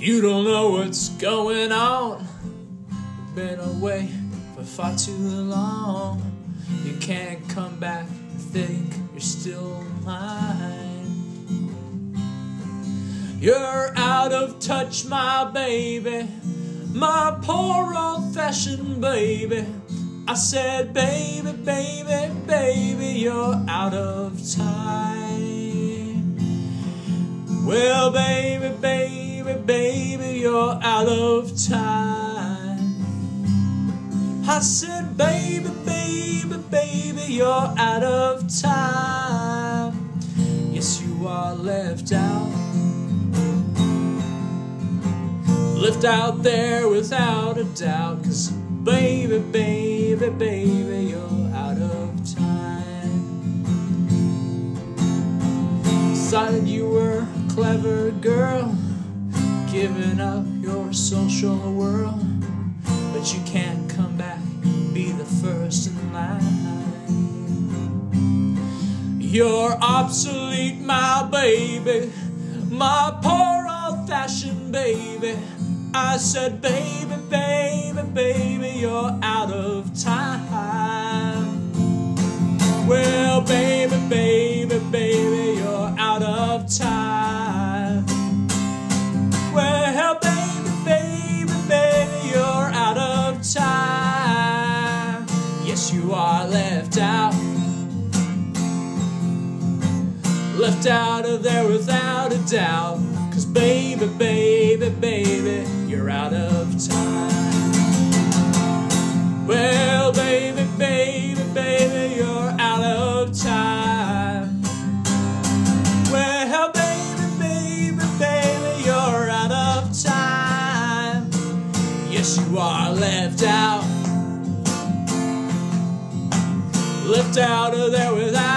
You don't know what's going on. You've been away for far too long. You can't come back and think you're still mine. You're out of touch, my baby, my poor old-fashioned baby. I said, baby, baby, baby, you're out of time. Well, baby, baby, baby, you're out of time. I said, baby, baby, baby, you're out of time. Yes, you are left out. Left out there without a doubt. 'Cause baby, baby, baby, you're out of time. Thought you were a clever girl, giving up your social world, but you can't come back, be the first in line. You're obsolete, my baby, my poor old-fashioned baby. I said, baby, baby, baby, you're out of time. Well, baby, baby, baby, you're out of time. Well, baby, baby, baby, you're out of time. Yes, you are left out. Left out of there without a doubt. 'Cause baby, baby, baby, you're out of time. Well, baby, baby, baby, you're out of time. Well, baby, baby, baby, you're out of time. Yes, you are left out. Left out of there without